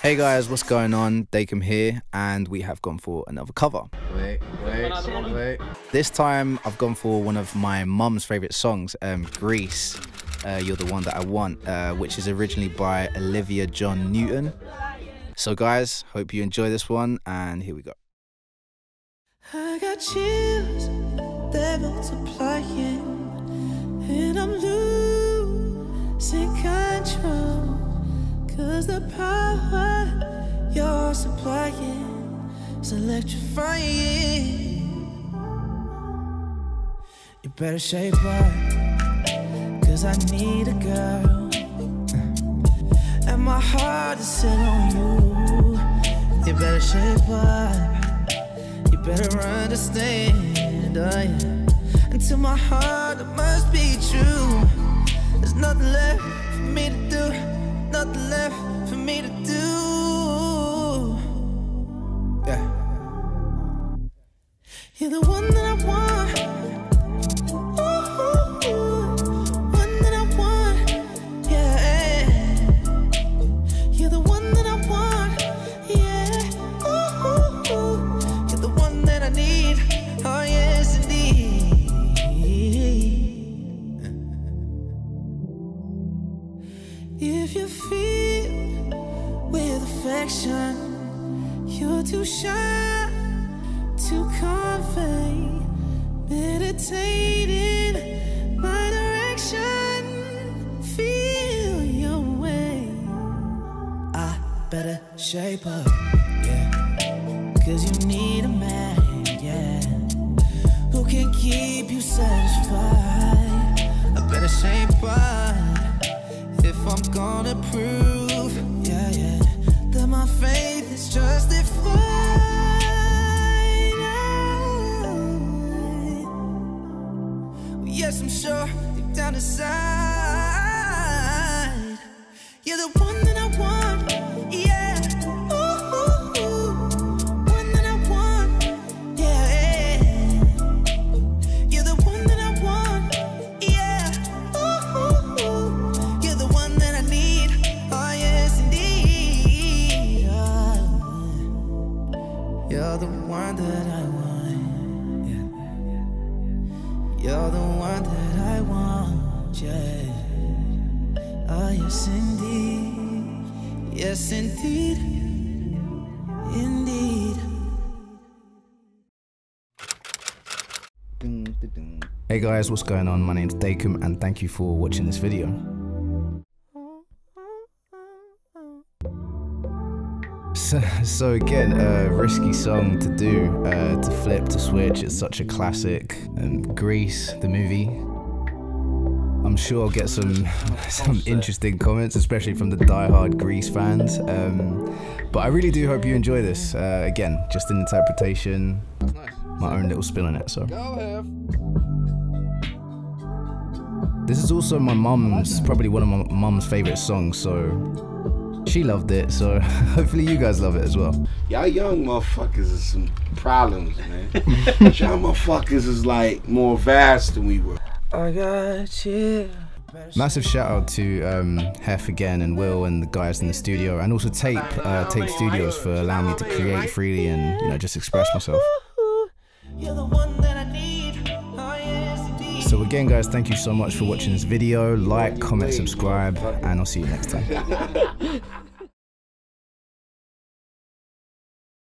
Hey guys, what's going on? Dakum here, and we have gone for another cover. Wait. This time I've gone for one of my mum's favourite songs, Grease, You're the One That I Want, which is originally by Olivia John Newton. So guys, hope you enjoy this one, and here we go. I got chills, they're multiplying, and I'm losing control. Cause the power you're supplying is electrifying. You better shape up, cause I need a girl, and my heart is set on you. You better shape up, you better understand, oh yeah. Until my heart, it must be true. There's nothing left for me to do, nothing left for me to do. Yeah. You're the one that I want. Ooh, one that I want. Yeah. You're the one that I want. Yeah. Ooh, you're the one that I need. Oh yes, indeed. If you feel with affection, you're too shy to convey. Meditating my direction, feel your way. I better shape up, yeah, cause you need a man, yeah, who can keep you satisfied. I better shape up if I'm gonna prove, yeah, yeah, that my faith is justified. Yes, I'm sure deep down inside, you're the one that I want, yeah. Ooh, one that I want, yeah. You're the one that I want, yeah. Ooh, you're the one that I need, oh yes indeed. You're the one that I want, yeah. You're the one that I want, yeah. Oh yes indeed, yes indeed, indeed. Hey guys, what's going on? My name's Dakum, and thank you for watching this video. So again, a risky song to do, to flip, to switch. It's such a classic. Grease, the movie. I'm sure I'll get some interesting comments, especially from the die-hard Grease fans. But I really do hope you enjoy this. Again, just an interpretation, my own little spin on it. So this is also my mum's, probably one of my mum's favorite songs. So she loved it, so hopefully you guys love it as well. Y'all young motherfuckers is some problems, man. Y'all motherfuckers is like more vast than we were. I got you. Massive shout out to Hef again, and Will, and the guys in the studio, and also Tape Studios for allowing me to create freely and, you know, just express myself. You're the one that I need. Oh yes indeed. So again guys, thank you so much for watching this video. Like, comment, subscribe, and I'll see you next time.